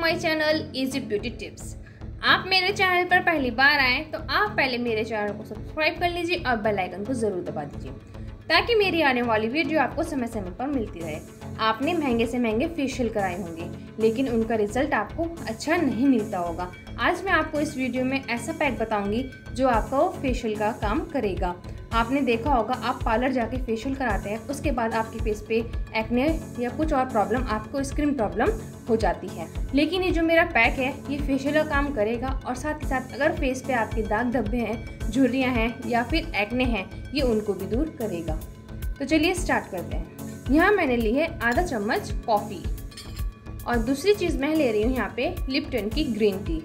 My channel easy beauty tips. आप मेरे channel पर पहली बार आए तो आप पहले मेरे चैनल को सब्सक्राइब कर लीजिए और बेल आइकन को जरूर दबा दीजिए ताकि मेरी आने वाली वीडियो आपको समय समय पर मिलती रहे। आपने महंगे से महंगे फेशियल कराए होंगे लेकिन उनका रिजल्ट आपको अच्छा नहीं मिलता होगा। आज मैं आपको इस वीडियो में ऐसा पैक बताऊंगी जो आपका वो फेशियल का काम करेगा। आपने देखा होगा आप पार्लर जाके फेशियल कराते हैं, उसके बाद आपके फेस पे एक्ने या कुछ और प्रॉब्लम, आपको स्किन प्रॉब्लम हो जाती है। लेकिन ये जो मेरा पैक है ये फेशियल का काम करेगा और साथ ही साथ अगर फेस पे आपके दाग धब्बे हैं, झुर्रियाँ हैं या फिर एक्ने हैं, ये उनको भी दूर करेगा। तो चलिए स्टार्ट करते हैं। यहाँ मैंने ली है आधा चम्मच कॉफ़ी और दूसरी चीज़ मैं ले रही हूँ यहाँ पे लिप्टन की ग्रीन टी।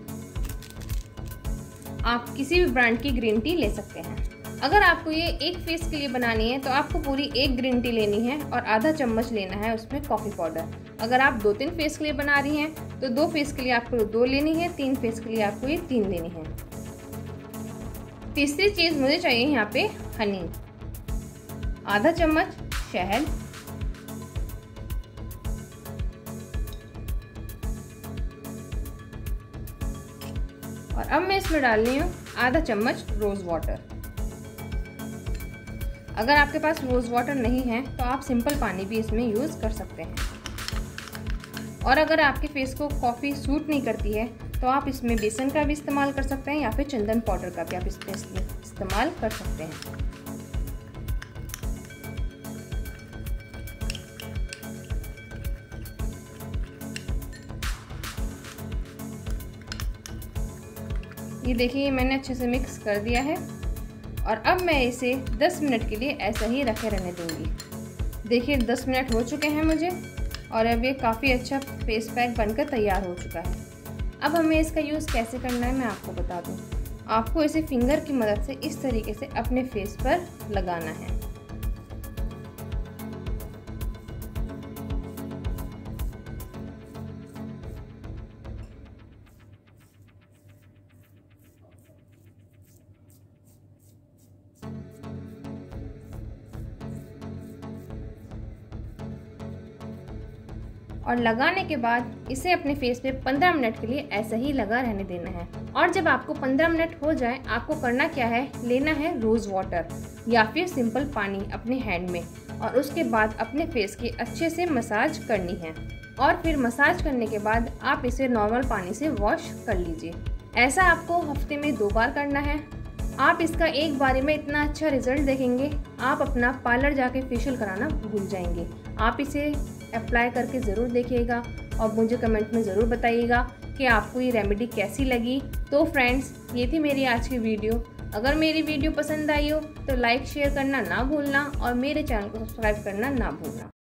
आप किसी भी ब्रांड की ग्रीन टी ले सकते हैं। अगर आपको ये एक फेस के लिए बनानी है तो आपको पूरी एक ग्रीन टी लेनी है और आधा चम्मच लेना है उसमें कॉफ़ी पाउडर। अगर आप 2-3 फेस के लिए बना रही हैं तो 2 फेस के लिए आपको 2 लेनी है, 3 फेस के लिए आपको ये 3 लेनी है। तीसरी चीज़ मुझे चाहिए यहाँ पे हनी, आधा चम्मच शहद, और अब मैं इसमें डाल रही हूँ आधा चम्मच रोज़ वाटर। अगर आपके पास रोज़ वाटर नहीं है तो आप सिंपल पानी भी इसमें यूज़ कर सकते हैं। और अगर आपके फेस को कॉफ़ी सूट नहीं करती है तो आप इसमें बेसन का भी इस्तेमाल कर सकते हैं या फिर चंदन पाउडर का भी आप इसमें इस्तेमाल कर सकते हैं। ये देखिए मैंने अच्छे से मिक्स कर दिया है और अब मैं इसे 10 मिनट के लिए ऐसा ही रखे रहने दूंगी। देखिए 10 मिनट हो चुके हैं मुझे और अब ये काफ़ी अच्छा फेस पैक बनकर तैयार हो चुका है। अब हमें इसका यूज़ कैसे करना है मैं आपको बता दूं। आपको इसे फिंगर की मदद से इस तरीके से अपने फेस पर लगाना है। और लगाने के बाद इसे अपने फेस पे 15 मिनट के लिए ऐसा ही लगा रहने देना है। और जब आपको 15 मिनट हो जाए आपको करना क्या है, लेना है रोज़ वाटर या फिर सिंपल पानी अपने हैंड में और उसके बाद अपने फेस की अच्छे से मसाज करनी है। और फिर मसाज करने के बाद आप इसे नॉर्मल पानी से वॉश कर लीजिए। ऐसा आपको हफ्ते में 2 बार करना है। आप इसका एक बारी में इतना अच्छा रिजल्ट देखेंगे, आप अपना पार्लर जाके फेशियल कराना भूल जाएंगे। आप इसे अप्लाई करके ज़रूर देखिएगा और मुझे कमेंट में ज़रूर बताइएगा कि आपको ये रेमेडी कैसी लगी। तो फ्रेंड्स, ये थी मेरी आज की वीडियो। अगर मेरी वीडियो पसंद आई हो तो लाइक शेयर करना ना भूलना और मेरे चैनल को सब्सक्राइब करना ना भूलना।